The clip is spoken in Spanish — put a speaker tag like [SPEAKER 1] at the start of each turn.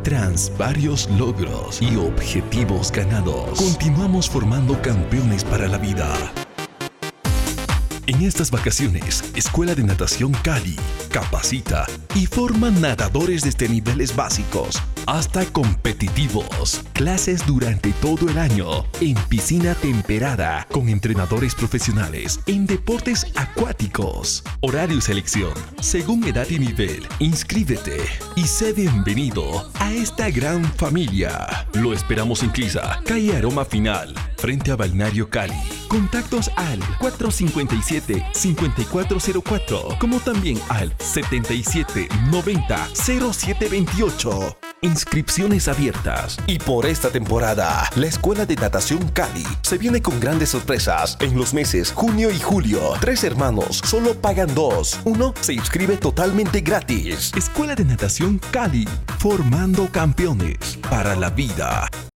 [SPEAKER 1] Tras varios logros y objetivos ganados, continuamos formando campeones para la vida. En estas vacaciones, Escuela de Natación Cali capacita y forma nadadores desde niveles básicos hasta competitivos. Clases durante todo el año en piscina temperada con entrenadores profesionales en deportes acuáticos. Horario y selección según edad y nivel. Inscríbete y sé bienvenido a esta gran familia. Lo esperamos en Clisa, calle Aroma Final, frente a Balneario Cali. Contactos al 457-5404, como también al 7790-0728. Inscripciones abiertas. Y por esta temporada, la Escuela de Natación Cali se viene con grandes sorpresas en los meses junio y julio. 3 hermanos solo pagan 2. Uno se inscribe totalmente gratis. Escuela de Natación Cali, formando campeones para la vida.